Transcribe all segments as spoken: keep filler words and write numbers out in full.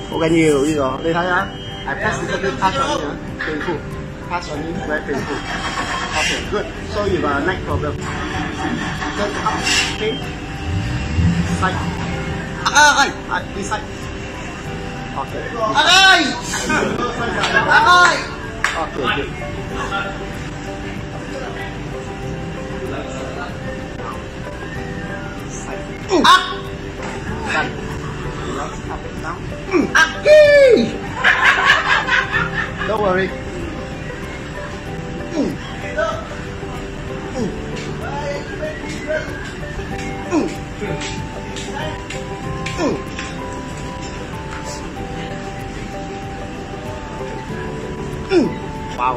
好緊要呢個，你睇下 I press little bit touch on it, painful. Touch on it, very painful. Okay, good. So you got a neck problem. Turn up, okay. Side. Aray! Ah, this side. Okay. Aray! Aray! Okay, good. Side. Up! Side. Up and down. Okay! Don't worry. Mm. Mm. Mm. Mm. Mm. Wow.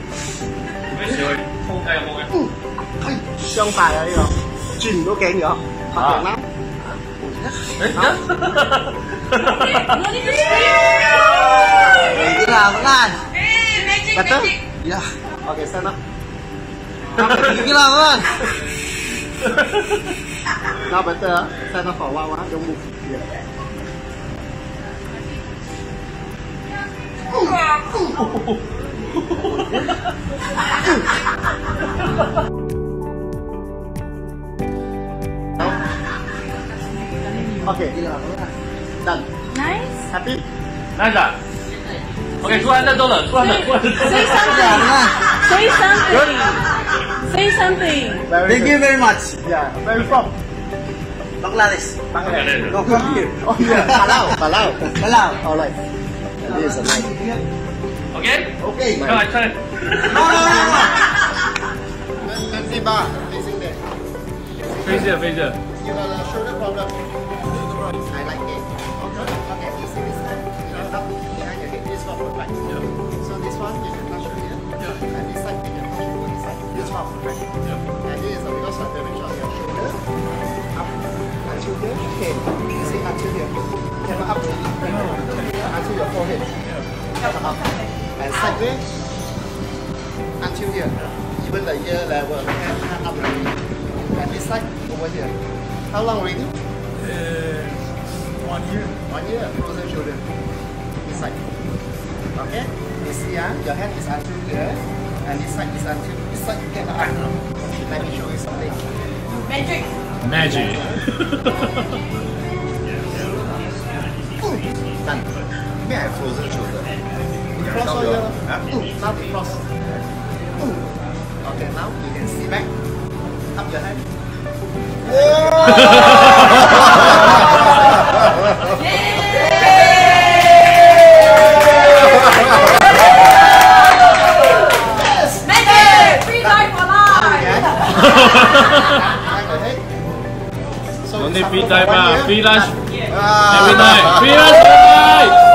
Mm. 雙塊啊呢個，轉都勁咗，合定啦。Gila, makan. Eh, magic, Betul? magic. Ya. Oke, stand up. Gila, makan. Now better. Stand up for a while, don't move. Yeah. Okay, done. Nice. Happy? Nice 啊 ？OK， two hundred dollar, two hundred, two hundred. Say something. Say something. Say something. Very Thank good. you very much. Yeah, very from. Bangladesh. Bangladesh. Go from here. Oh yeah, Palau, Palau. Palau. Alright. This is a nice. OK， Okay. 出来出来。 No, no, no, no. Empty bar, facing there. 飞着飞着。 You got a shoulder problem. I like it. Okay. Okay. You see this hand? Up behind your head. This one will right. Yeah. So this one you can touch over here. Yeah. And this side you can touch over this side. This one will right. Yeah. And this is because of the direction of your shoulder. Up until here. Okay. You see until here. Camera up. Until your forehead. Camera up. And sideways. Until here. Even the ear level. Hand up already. And this side over here. How long already? Uh, one year. One year, frozen shoulder. This side. Okay? You see, ah, your hand is until here, and this side is until this side. You can up. Let me show you something. Magic. Magic. Done. May I have frozen shoulder? Cross all your. Mm, now they cross. Mm. Okay, now you can see back. Up your hand. Magic. Free life for life. Don't need free time ah, free lunch Ah. every night. Free lunch every night.